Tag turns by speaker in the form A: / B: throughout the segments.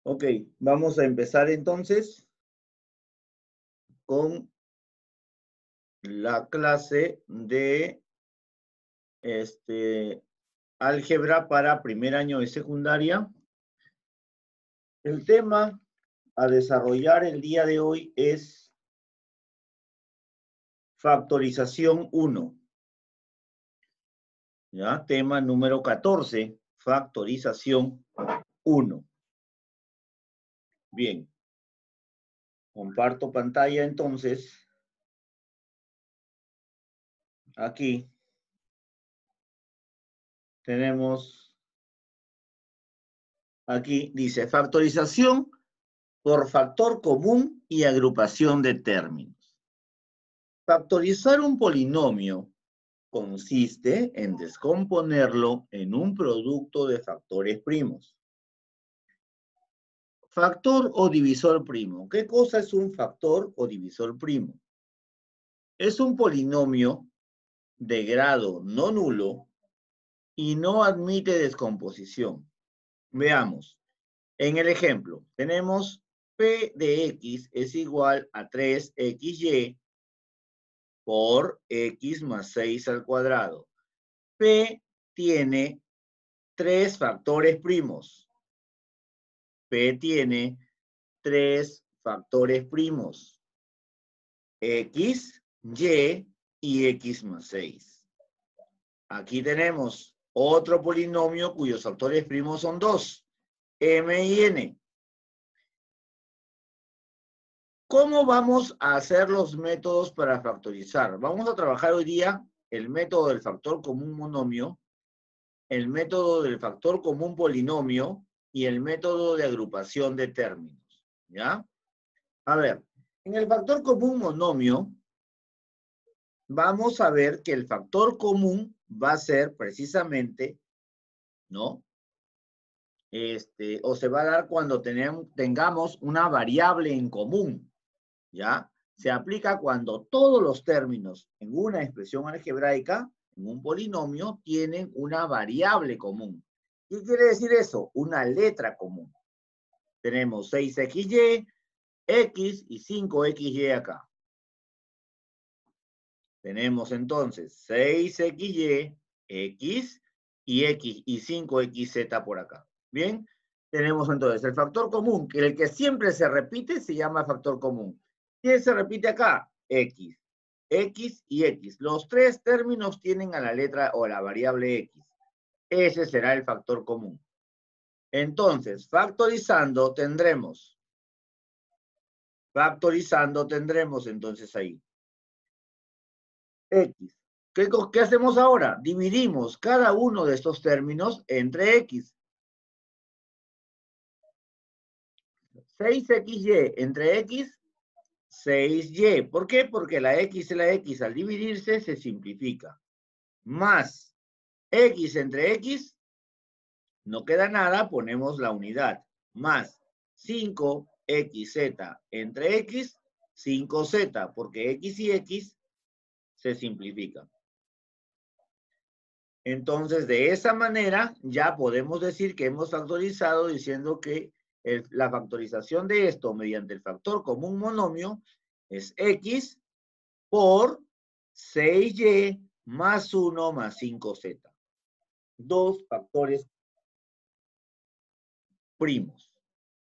A: Ok, vamos a empezar entonces con la clase de álgebra para primer año de secundaria. El tema a desarrollar el día de hoy es factorización 1. ¿Ya? Tema número 14, factorización 1. Bien, comparto pantalla entonces. Aquí tenemos, aquí dice factorización por factor común y agrupación de términos. Factorizar un polinomio consiste en descomponerlo en un producto de factores primos. Factor o divisor primo. ¿Qué cosa es un factor o divisor primo? Es un polinomio de grado no nulo y no admite descomposición. Veamos. En el ejemplo, tenemos P de X es igual a 3XY por X más 6 al cuadrado. P tiene 3 factores primos. P tiene 3 factores primos. X, Y X más 6. Aquí tenemos otro polinomio cuyos factores primos son 2. M y N. ¿Cómo vamos a hacer los métodos para factorizar? Vamos a trabajar hoy día el método del factor común monomio, el método del factor común polinomio y el método de agrupación de términos. ¿Ya? A ver, en el factor común monomio, vamos a ver que el factor común va a ser precisamente, ¿no? O se va a dar cuando tengamos una variable en común, ¿ya? Se aplica cuando todos los términos en una expresión algebraica, en un polinomio, tienen una variable común. ¿Qué quiere decir eso? Una letra común. Tenemos 6XY, X y 5XY acá. Tenemos entonces 6XY, X y 5XZ por acá. Bien, tenemos entonces el factor común, que el que siempre se repite se llama factor común. ¿Quién se repite acá? X. X y X. Los tres términos tienen a la letra o la variable X. Ese será el factor común. Entonces, factorizando tendremos entonces ahí X. ¿Qué hacemos ahora? Dividimos cada uno de estos términos entre X. 6XY entre X, 6Y. ¿Por qué? Porque la X y la X al dividirse se simplifica. Más X entre X, no queda nada, ponemos la unidad. Más 5XZ entre X, 5Z, porque X y X se simplifican. Entonces, de esa manera, ya podemos decir que hemos factorizado diciendo que la factorización de esto mediante el factor común monomio es X por 6Y más 1 más 5Z. Dos factores primos.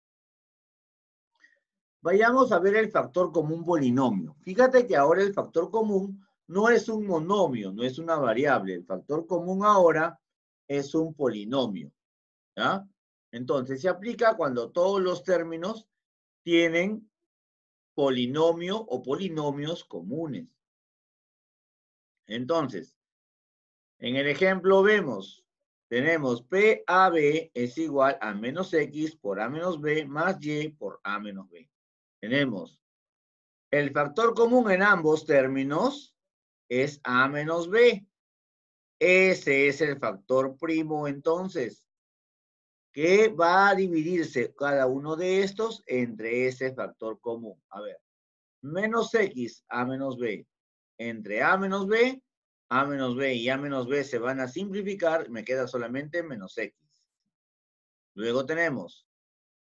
A: Vayamos a ver el factor común polinomio. Fíjate que ahora el factor común no es un monomio, no es una variable. El factor común ahora es un polinomio. ¿Ya? Entonces se aplica cuando todos los términos tienen polinomio o polinomios comunes. Entonces, en el ejemplo vemos, tenemos PAB es igual a menos X por A menos B más Y por A menos B. Tenemos el factor común en ambos términos es A menos B. Ese es el factor primo entonces, que va a dividirse cada uno de estos entre ese factor común. A ver, menos X, A menos B. Entre A menos B y A menos B se van a simplificar, me queda solamente menos X. Luego tenemos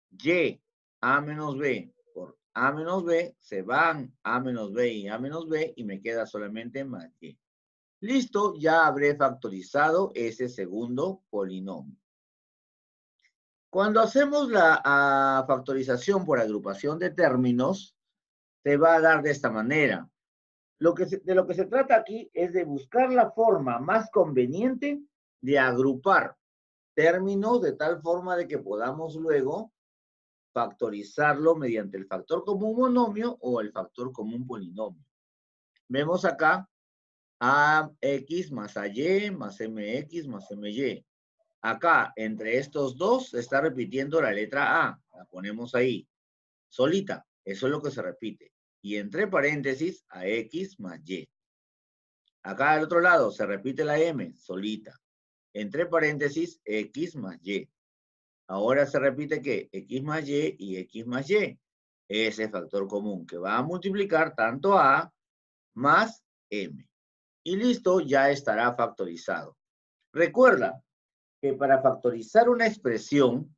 A: Y, A menos B por A menos B, se van A menos B y A menos B y me queda solamente más Y. Listo, ya habré factorizado ese segundo polinomio. Cuando hacemos la factorización por agrupación de términos, se va a dar de esta manera. De lo que se trata aquí es de buscar la forma más conveniente de agrupar términos de tal forma de que podamos luego factorizarlo mediante el factor común monomio o el factor común polinomio. Vemos acá AX más AY más MX más MY. Acá, entre estos dos, se está repitiendo la letra A. La ponemos ahí, solita. Eso es lo que se repite. Y entre paréntesis, AX más Y. Acá al otro lado, se repite la M, solita. Entre paréntesis, X más Y. Ahora se repite que X más y X más Y. Ese factor común que va a multiplicar tanto A más M. Y listo, ya estará factorizado. Recuerda que para factorizar una expresión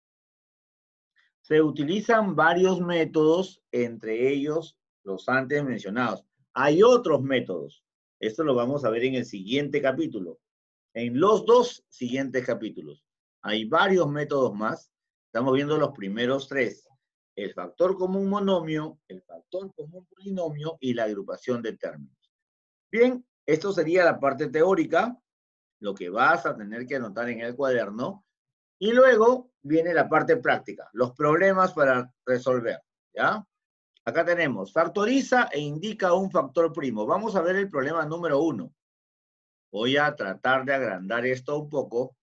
A: se utilizan varios métodos, entre ellos los antes mencionados. Hay otros métodos. Esto lo vamos a ver en el siguiente capítulo. En los dos siguientes capítulos. Hay varios métodos más. Estamos viendo los primeros tres. El factor común monomio, el factor común polinomio y la agrupación de términos. Bien, esto sería la parte teórica, lo que vas a tener que anotar en el cuaderno. Y luego viene la parte práctica, los problemas para resolver, ¿ya? Acá tenemos, factoriza e indica un factor primo. Vamos a ver el problema número 1. Voy a tratar de agrandar esto un poco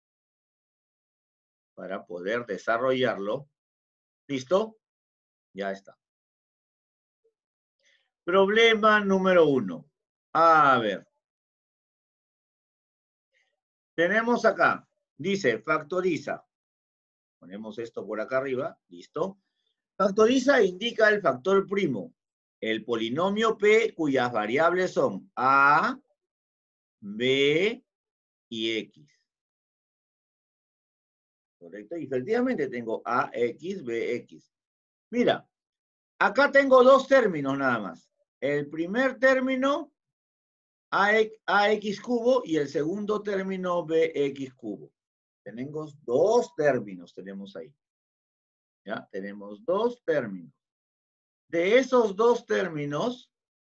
A: para poder desarrollarlo. ¿Listo? Ya está. Problema número 1. A ver. Tenemos acá, dice, factoriza. Ponemos esto por acá arriba, ¿listo? Factoriza e indica el factor primo. El polinomio P cuyas variables son A, B y X. ¿Correcto? Y efectivamente tengo AX, BX. Mira, acá tengo dos términos nada más. El primer término, AX cubo, y el segundo término, BX cubo. Tenemos dos términos, tenemos ahí. ¿Ya? Tenemos dos términos. De esos dos términos,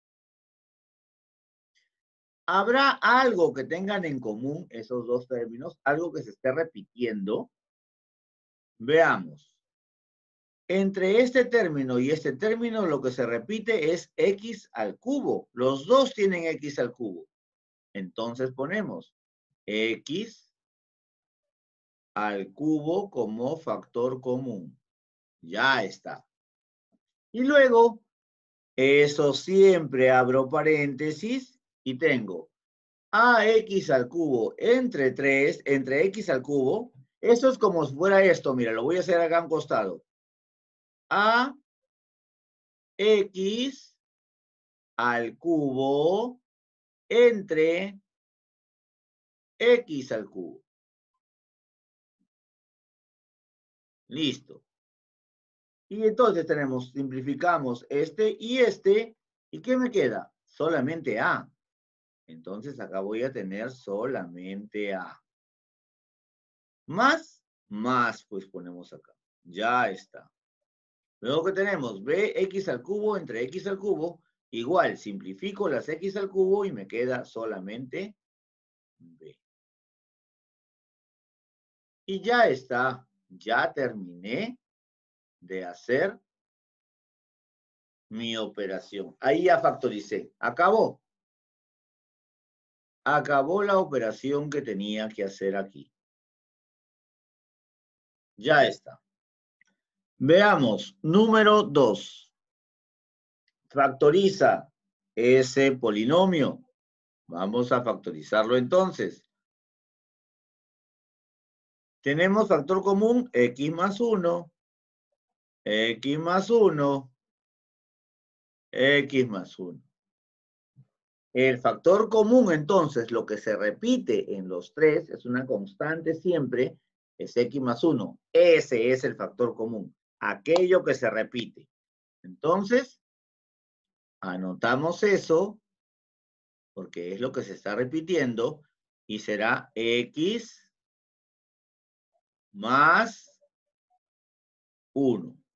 A: ¿habrá algo que tengan en común esos dos términos? ¿Algo que se esté repitiendo? Veamos. Entre este término y este término lo que se repite es x al cubo. Los dos tienen x al cubo. Entonces ponemos x al cubo como factor común. Ya está. Y luego, eso siempre abro paréntesis y tengo ax al cubo entre 3, entre x al cubo. Eso es como si fuera esto. Mira, lo voy a hacer acá a un costado. A x al cubo entre x al cubo. Listo. Y entonces tenemos, simplificamos este. ¿Y qué me queda? Solamente A. Entonces acá voy a tener solamente A. Más, pues ponemos acá. Ya está. Luego que tenemos bx al cubo entre x al cubo, igual, simplifico las x al cubo y me queda solamente b. Y ya está. Ya terminé de hacer mi operación. Ahí ya factoricé. Acabó. Acabó la operación que tenía que hacer aquí. Ya está. Veamos. Número 2. Factoriza ese polinomio. Vamos a factorizarlo entonces. Tenemos factor común x más 1, x más 1, x más 1. El factor común, entonces, lo que se repite en los tres, es una constante siempre, es X más 1. Ese es el factor común, aquello que se repite. Entonces, anotamos eso, porque es lo que se está repitiendo, y será X más 1.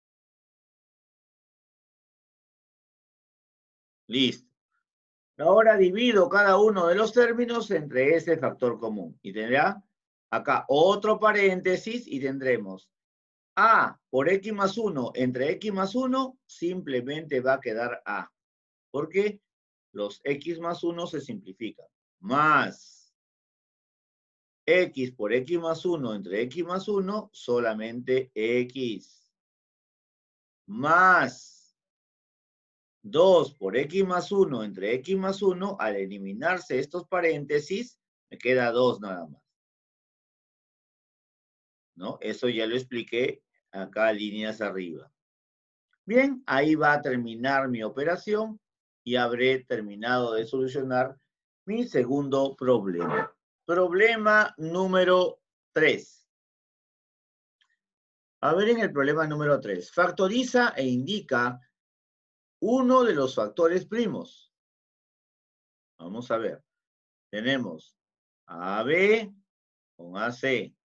A: Listo. Ahora divido cada uno de los términos entre ese factor común. Y tendrá acá otro paréntesis y tendremos A por X más 1 entre X más 1, simplemente va a quedar A. Porque los X más 1 se simplifican. Más X por X más 1 entre X más 1, solamente X. Más 2 por X más 1 entre X más 1, al eliminarse estos paréntesis, me queda 2 nada más. ¿No? Eso ya lo expliqué acá, líneas arriba. Bien, ahí va a terminar mi operación y habré terminado de solucionar mi segundo problema. Problema número 3. A ver en el problema número 3. Factoriza e indica uno de los factores primos. Vamos a ver. Tenemos AB con AC,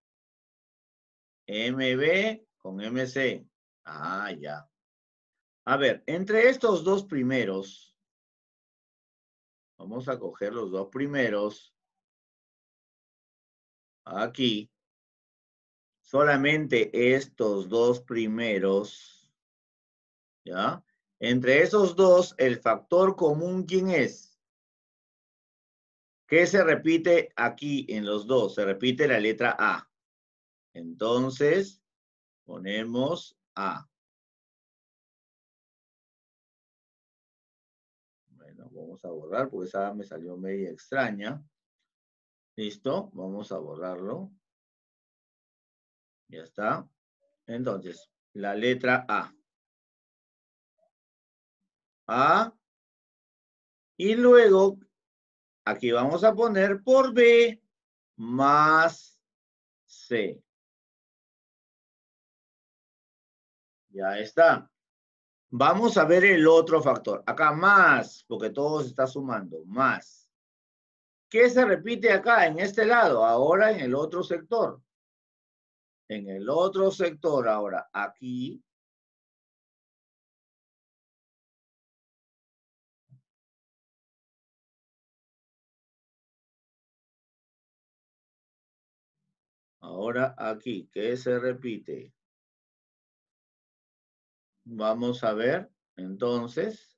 A: MB con MC. Ah, ya. A ver, entre estos dos primeros, vamos a coger los dos primeros. Aquí, solamente estos dos primeros, ¿ya? Entre esos dos, el factor común, ¿quién es? ¿Qué se repite aquí en los dos? Se repite la letra A. Entonces, ponemos A. Bueno, vamos a borrar porque esa me salió media extraña. ¿Listo? Vamos a borrarlo. Ya está. Entonces, la letra A. A. Y luego, aquí vamos a poner por B más C. Ya está. Vamos a ver el otro factor. Acá más, porque todo se está sumando. Más. ¿Qué se repite acá en este lado? Ahora en el otro sector. En el otro sector, ahora aquí. Ahora aquí. ¿Qué se repite? Vamos a ver. Entonces,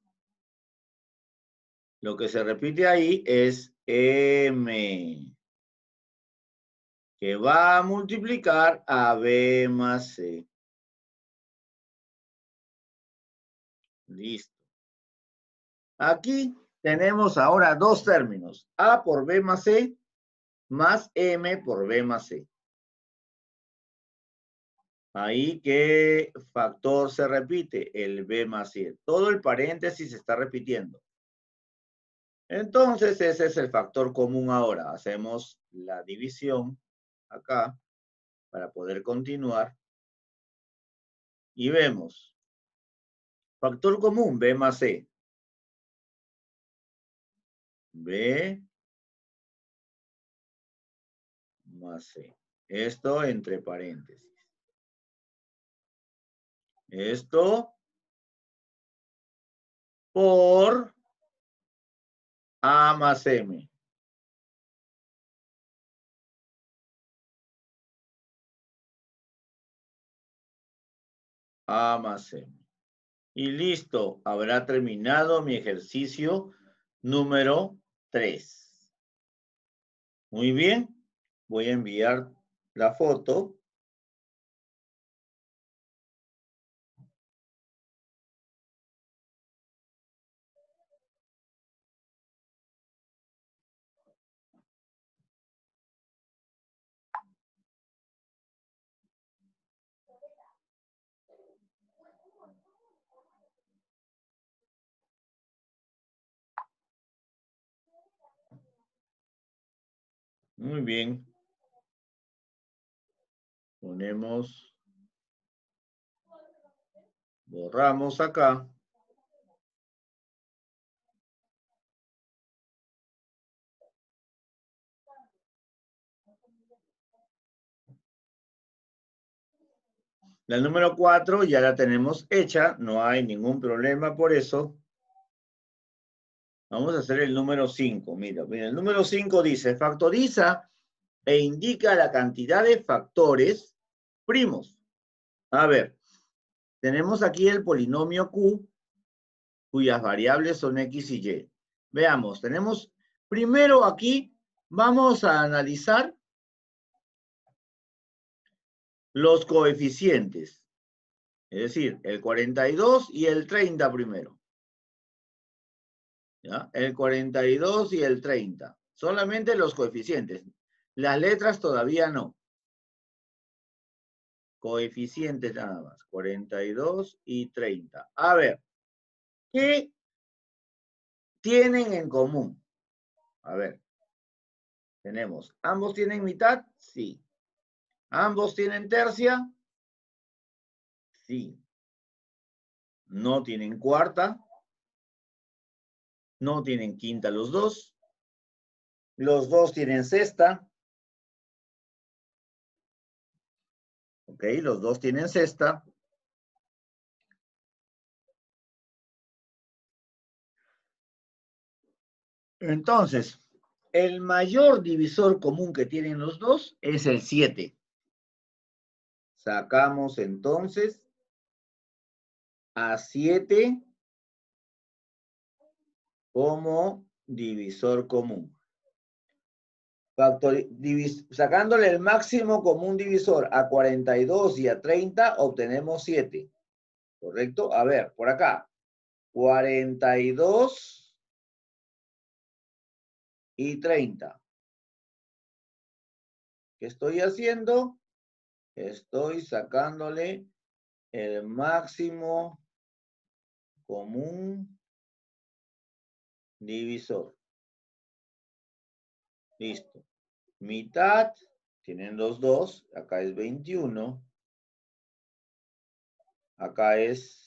A: lo que se repite ahí es M, que va a multiplicar a B más C. Listo. Aquí tenemos ahora dos términos. A por B más C más M por B más C. Ahí, ¿qué factor se repite? El B más C. Todo el paréntesis se está repitiendo. Entonces, ese es el factor común ahora. Hacemos la división acá para poder continuar. Y vemos. Factor común, B más C. B más C. Esto entre paréntesis. Esto por A más M. A más M. Y listo, habrá terminado mi ejercicio número 3. Muy bien, voy a enviar la foto. Muy bien. Ponemos, borramos acá. La número 4 ya la tenemos hecha, no hay ningún problema por eso. Vamos a hacer el número 5. Mira, el número 5 dice, factoriza e indica la cantidad de factores primos. A ver, tenemos aquí el polinomio Q, cuyas variables son X y Y. Veamos, tenemos, primero aquí, vamos a analizar los coeficientes. Es decir, el 42 y el 30 primero. ¿Ya? El 42 y el 30. Solamente los coeficientes. Las letras todavía no. Coeficientes nada más. 42 y 30. A ver, ¿qué tienen en común? A ver, tenemos, ¿ambos tienen mitad? Sí. ¿Ambos tienen tercia? Sí. ¿No tienen cuarta? ¿No tienen quinta los dos? ¿Los dos tienen sexta? Ok, los dos tienen sexta. Entonces, el mayor divisor común que tienen los dos es el 7. Sacamos entonces a 7 como divisor común. Sacándole el máximo común divisor a 42 y a 30, obtenemos 7. ¿Correcto? A ver, por acá. 42 y 30. ¿Qué estoy haciendo? Estoy sacándole el máximo común divisor. Listo. Mitad, tienen los dos. Acá es 21. Acá es...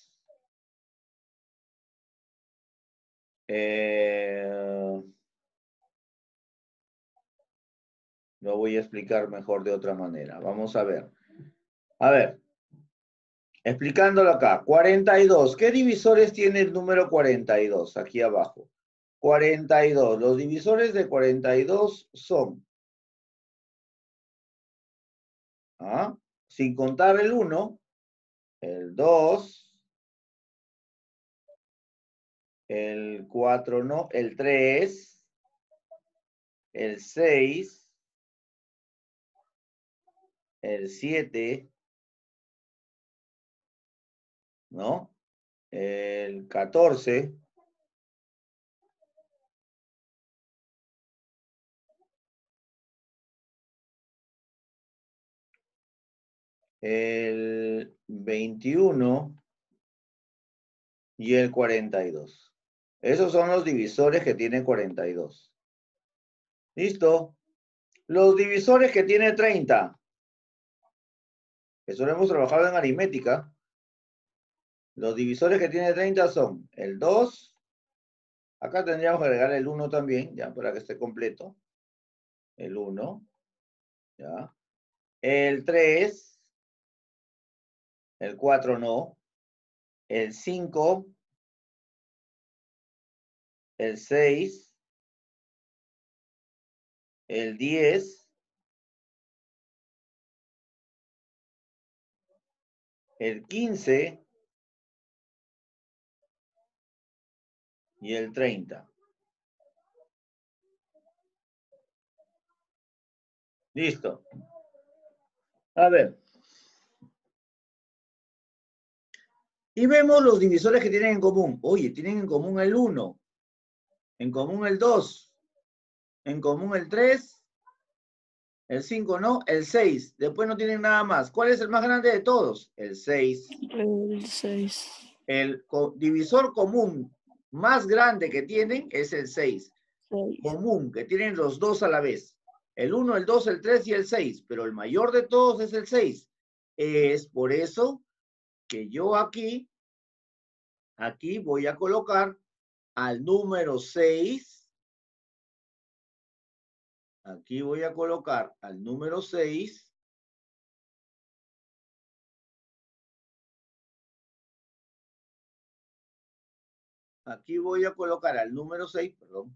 A: lo voy a explicar mejor de otra manera. Vamos a ver. A ver. Explicándolo acá. 42. ¿Qué divisores tiene el número 42? Aquí abajo. 42. Los divisores de 42 son... sin contar el 1, el 2, el 4 no, el 3, el 6, el 7, ¿no? El 14, el 21 y el 42. Esos son los divisores que tiene 42. ¿Listo? Los divisores que tiene 30. Eso lo hemos trabajado en aritmética. Los divisores que tiene 30 son el 2. Acá tendríamos que agregar el 1 también, ya, para que esté completo. El 1. Ya. El 3. El 4 no. El 5. El 6. El 10. El 15. Y el 30. Listo. A ver. Y vemos los divisores que tienen en común. Oye, tienen en común el 1. En común el 2. En común el 3. El 5 no. El 6. Después no tienen nada más. ¿Cuál es el más grande de todos? El 6.
B: El 6.
A: El divisor común más grande que tienen es el 6. Común, que tienen los dos a la vez. El 1, el 2, el 3 y el 6, pero el mayor de todos es el 6. Es por eso que yo aquí voy a colocar al número 6. Aquí voy a colocar al número 6. Aquí voy a colocar al número 6, perdón,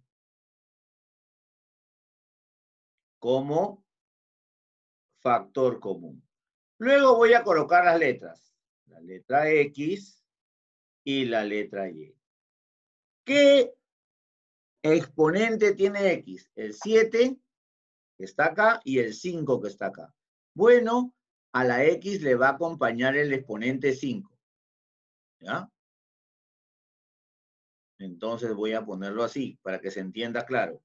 A: como factor común. Luego voy a colocar las letras. La letra X y la letra Y. ¿Qué exponente tiene X? El 7 que está acá y el 5 que está acá. Bueno, a la X le va a acompañar el exponente 5. ¿Ya? Entonces voy a ponerlo así para que se entienda claro.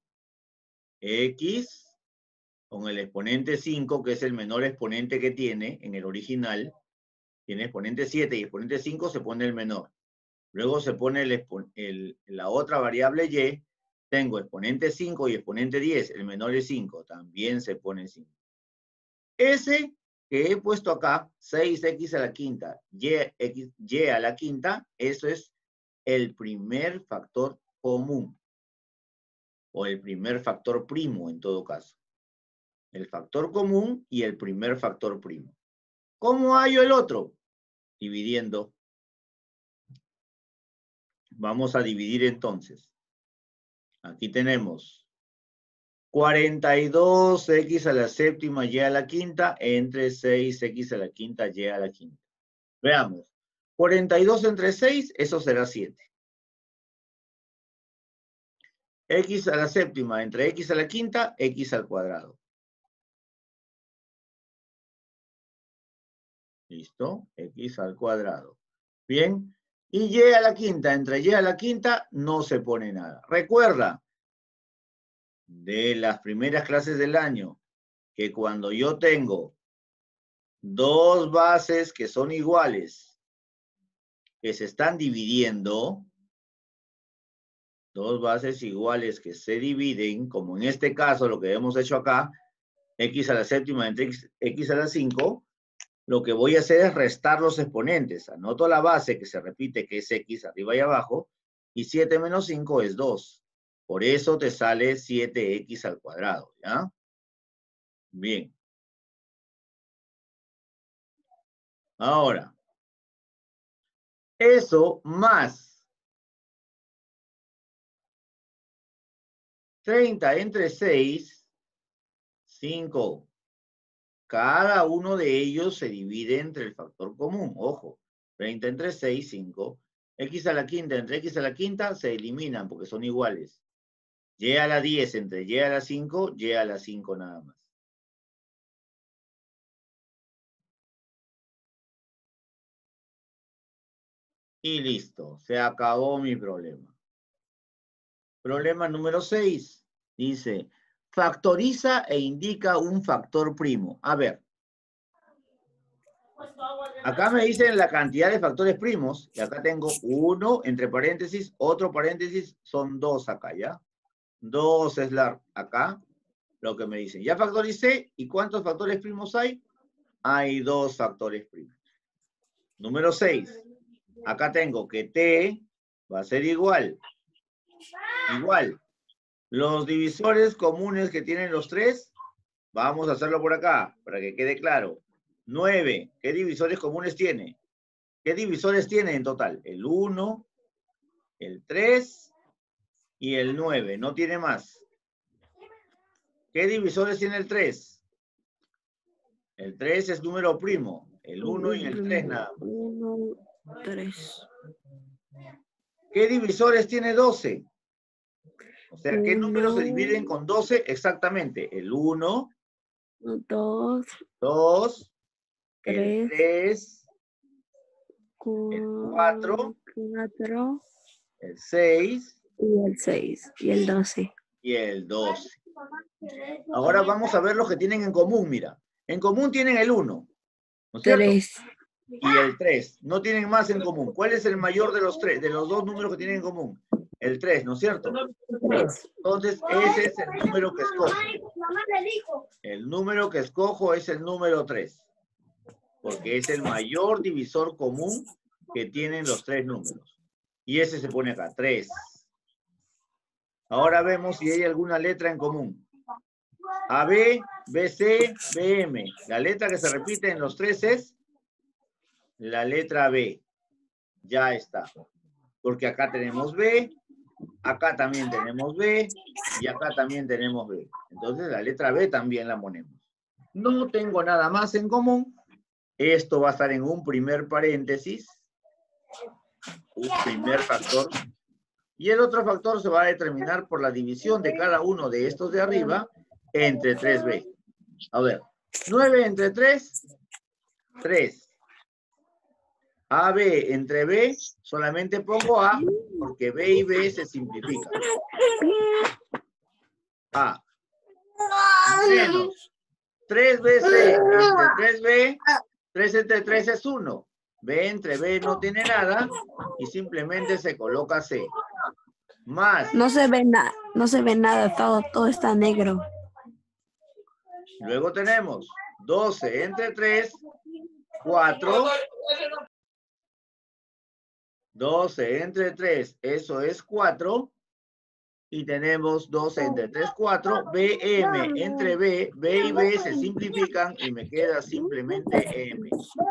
A: X con el exponente 5, que es el menor exponente que tiene en el original. Tiene exponente 7 y exponente 5, se pone el menor. Luego se pone la otra variable y. Tengo exponente 5 y exponente 10. El menor es 5. También se pone 5. Ese que he puesto acá, 6x a la quinta, y a la quinta, eso es el primer factor común. O el primer factor primo, en todo caso. El factor común y el primer factor primo. ¿Cómo hallo el otro? Dividiendo. Vamos a dividir entonces. Aquí tenemos 42x a la séptima y a la quinta entre 6x a la quinta y a la quinta. Veamos. 42 entre 6, eso será 7. X a la séptima entre x a la quinta, x al cuadrado. ¿Listo? X al cuadrado. Bien. Y y a la quinta, entre y a la quinta, no se pone nada. Recuerda, de las primeras clases del año, que cuando yo tengo dos bases que son iguales, que se están dividiendo, dos bases iguales que se dividen, como en este caso lo que hemos hecho acá, x a la séptima entre x a la 5, lo que voy a hacer es restar los exponentes. Anoto la base que se repite, que es x arriba y abajo, y 7 menos 5 es 2. Por eso te sale 7x al cuadrado, ¿ya? Bien. Ahora, eso más 30 entre 6, 5. Cada uno de ellos se divide entre el factor común. Ojo, 30 entre 6, 5. X a la quinta entre x a la quinta se eliminan porque son iguales. Y a la 10 entre y a la 5, y a la 5 nada más. Y listo, se acabó mi problema. Problema número 6. Dice, factoriza e indica un factor primo. A ver. Acá me dicen la cantidad de factores primos. Y acá tengo uno, entre paréntesis, otro paréntesis, son 2 acá, ¿ya? 2 es acá, lo que me dicen. Ya factoricé, ¿y cuántos factores primos hay? Hay 2 factores primos. Número 6. Acá tengo que t va a ser igual. Igual. Los divisores comunes que tienen los 3, vamos a hacerlo por acá, para que quede claro. 9. ¿Qué divisores comunes tiene? ¿Qué divisores tiene en total? El 1, el 3 y el 9. No tiene más. ¿Qué divisores tiene el 3? El 3 es número primo. El 1 y el 3 nada más.
B: 1, 3.
A: ¿Qué divisores tiene 12? O sea, ¿qué números se dividen con 12? Exactamente. El 1,
B: 2,
A: 2, el
B: 3,
A: 3, el 4,
B: 4
A: el 6
B: y el 6 y el 12.
A: y el 12. Ahora vamos a ver los que tienen en común, mira. En común tienen el 1, ¿no es cierto?
B: 3.
A: y el 3. No tienen más en común. ¿Cuál es el mayor de los tres, de los dos números que tienen en común? El 3, ¿no es cierto?
B: 3.
A: Entonces, ese es el número que escojo. El número que escojo es el número 3. Porque es el mayor divisor común que tienen los tres números. Y ese se pone acá, 3. Ahora vemos si hay alguna letra en común. AB, BC, BM. La letra que se repite en los tres es la letra B. Ya está. Porque acá tenemos B, acá también tenemos B, y acá también tenemos B. Entonces la letra B también la ponemos. No tengo nada más en común. Esto va a estar en un primer paréntesis. Un primer factor. Y el otro factor se va a determinar por la división de cada uno de estos de arriba entre 3B. A ver, 9 entre 3, 3. AB entre B, solamente pongo A, porque B y B se simplifican. A. Menos 3BC entre 3B, 3 entre 3 es 1. B entre B no tiene nada y simplemente se coloca C. Más.
B: No se ve nada, todo está negro.
A: Luego tenemos 12 entre 3, 4. 12 entre 3, eso es 4. Y tenemos 12 entre 3, 4. BM entre B, B y B se simplifican y me queda simplemente M.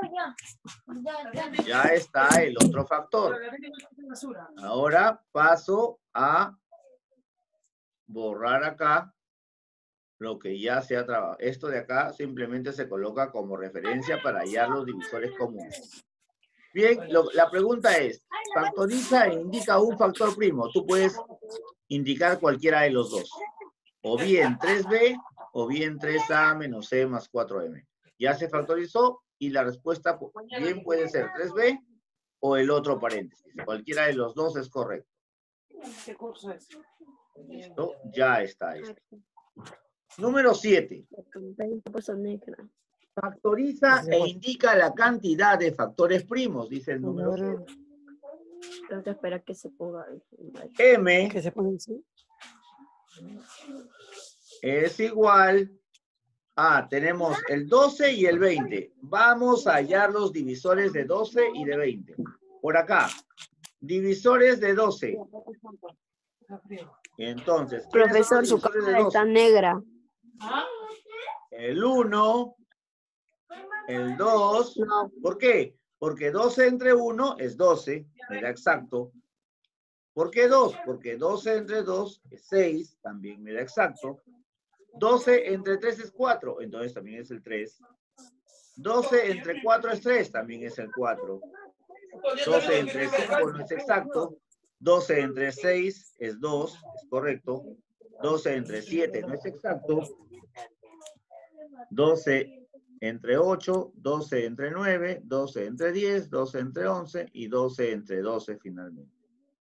A: Ya está el otro factor. Ahora paso a borrar acá lo que ya se ha trabajado. Esto de acá simplemente se coloca como referencia para hallar los divisores comunes. Bien, la pregunta es, factoriza e indica un factor primo. Tú puedes indicar cualquiera de los dos. O bien 3B, o bien 3A menos C más 4M. Ya se factorizó y la respuesta bien puede ser 3B o el otro paréntesis. Cualquiera de los dos es correcto.
C: ¿Qué curso es?
A: Listo, ya está esto. Número 7. Factoriza e indica la cantidad de factores primos, dice el número 7.
B: Tengo que esperar que se ponga.
A: M
C: ¿Qué se pone así?
A: es igual a, tenemos el 12 y el 20. Vamos a hallar los divisores de 12 y de 20. Por acá, divisores de 12. Entonces, ¿quiénes son
B: Profesor,
A: los
B: su
A: divisores de
B: cámara
A: 12?
B: está negra.
A: El 1, el 2.
B: No.
A: ¿Por qué? Porque 12 entre 1 es 12, me da exacto. ¿Por qué 2? Porque 12 entre 2 es 6, también me da exacto. 12 entre 3 es 4, entonces también es el 3. 12 entre 4 es 3, también es el 4. 12 entre 5 no es exacto. 12 entre 6 es 2, es correcto. 12 entre 7 no es exacto. 12 entre 8, 12 entre 9, 12 entre 10, 12 entre 11 y 12 entre 12 finalmente.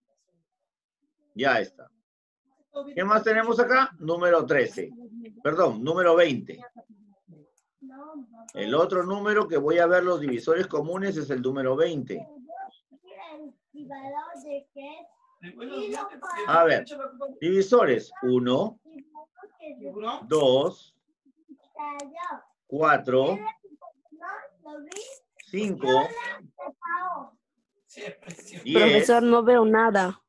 A: Ya está. ¿Qué más tenemos acá? Número 13. Perdón, número 20. El otro número que voy a ver los divisores comunes es el número 20. A ver, divisores 1, 2, 4, 5, 10
B: Profesor, no veo nada.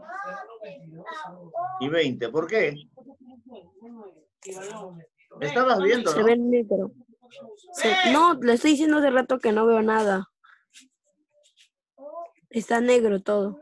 A: y 20. ¿Por qué? Estabas viendo,
B: Se
A: ¿no?
B: ve negro. No, le estoy diciendo hace rato que no veo nada. Está negro todo.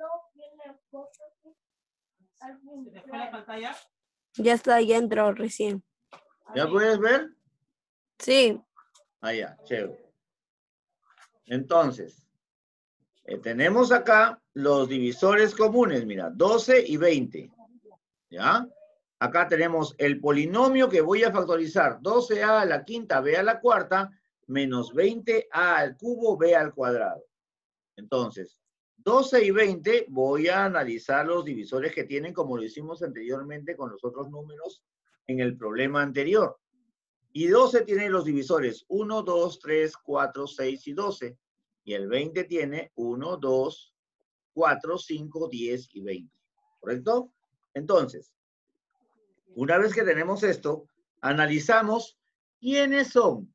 B: Ya está, ya entró recién.
A: ¿Ya puedes ver?
B: Sí.
A: Ah, ya, chévere. Entonces, tenemos acá los divisores comunes, mira, 12 y 20. ¿Ya? Acá tenemos el polinomio que voy a factorizar, 12a a la quinta, b a la cuarta, menos 20a al cubo, b al cuadrado. Entonces, 12 y 20 voy a analizar los divisores que tienen como lo hicimos anteriormente con los otros números en el problema anterior. Y 12 tiene los divisores 1, 2, 3, 4, 6 y 12. Y el 20 tiene 1, 2, 4, 5, 10 y 20. ¿Correcto? Entonces, una vez que tenemos esto, analizamos quiénes son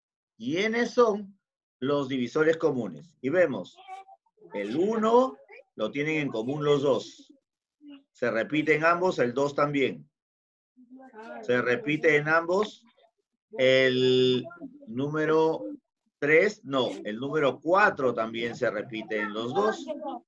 A: los divisores comunes. Y vemos, el 1 lo tienen en común los dos. Se repite en ambos, el 2 también. Se repite en ambos el número 3, no, el número 4 también se repite en los dos.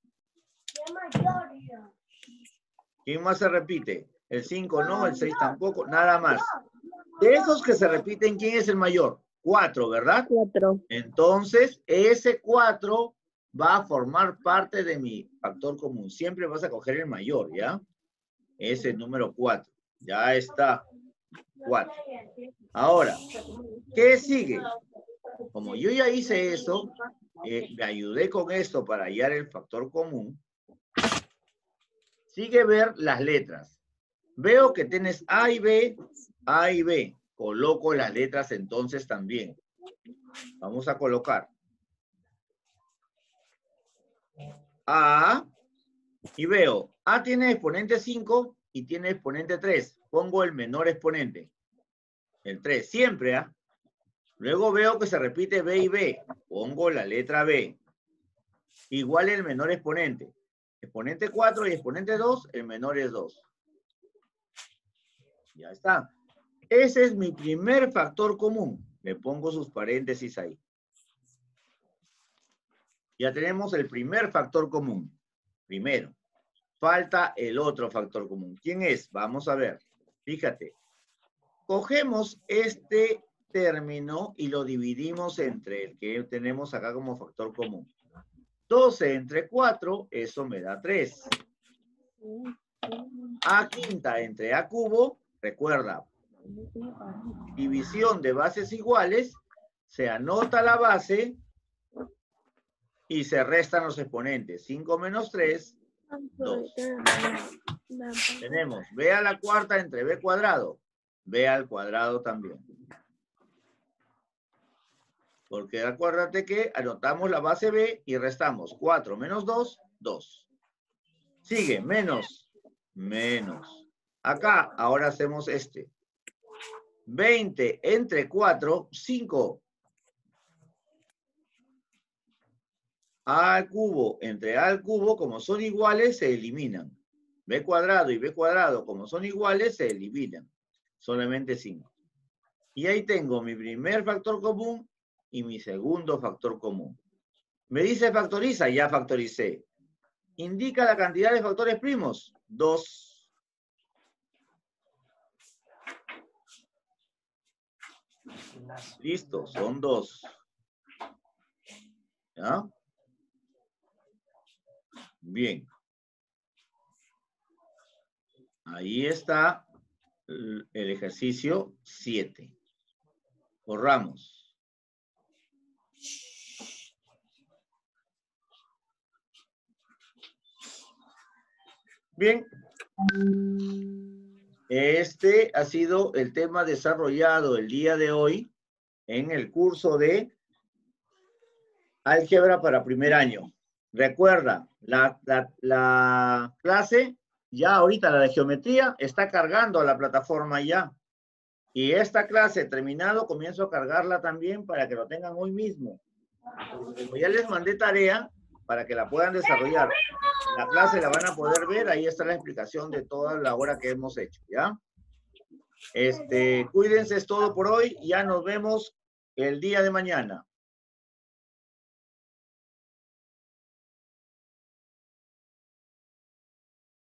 A: ¿Quién más se repite? El 5 no, el 6 tampoco, nada más. De esos que se repiten, ¿quién es el mayor? 4, ¿verdad?
B: 4.
A: Entonces, ese 4 va a formar parte de mi factor común. Siempre vas a coger el mayor, ¿ya? Ese número 4. Ya está. 4. Ahora, ¿qué sigue? Como yo ya hice eso, me ayudé con esto para hallar el factor común. Sigue ver las letras. Veo que tienes A y B, A y B. Coloco las letras entonces también. Vamos a colocar A y veo, A tiene exponente 5 y tiene exponente 3. Pongo el menor exponente, el 3, siempre, ¿ah? Luego veo que se repite B y B. Pongo la letra B. Igual el menor exponente. Exponente 4 y exponente 2, el menor es 2. Ya está. Ese es mi primer factor común. Le pongo sus paréntesis ahí. Ya tenemos el primer factor común. Primero. Falta el otro factor común. ¿Quién es? Vamos a ver. Fíjate. Cogemos este término y lo dividimos entre el que tenemos acá como factor común. 12 entre 4, eso me da 3. A quinta entre A cubo, recuerda, división de bases iguales, se anota la base y se restan los exponentes. 5 menos 3, 2. Tenemos B a la cuarta entre B cuadrado. B al cuadrado también. Porque acuérdate que anotamos la base B y restamos 4 menos 2, 2. Sigue, menos. Acá, ahora hacemos este. 20 entre 4, 5. A al cubo entre A al cubo, como son iguales, se eliminan. B cuadrado y B cuadrado, como son iguales, se eliminan. Solamente 5. Y ahí tengo mi primer factor común y mi segundo factor común. Me dice factoriza, ya factoricé. Indica la cantidad de factores primos, 2. Listo, son 2. ¿Ya? Bien. Ahí está el ejercicio 7. Borramos. Bien. Este ha sido el tema desarrollado el día de hoy en el curso de álgebra para primer año. Recuerda, la clase, ya ahorita la de geometría, está cargando a la plataforma ya. Y esta clase terminado, comienzo a cargarla también para que lo tengan hoy mismo. Como ya les mandé tarea, para que la puedan desarrollar. La clase la van a poder ver, ahí está la explicación de toda la hora que hemos hecho, ¿ya? Cuídense, es todo por hoy, ya nos vemos el día de mañana.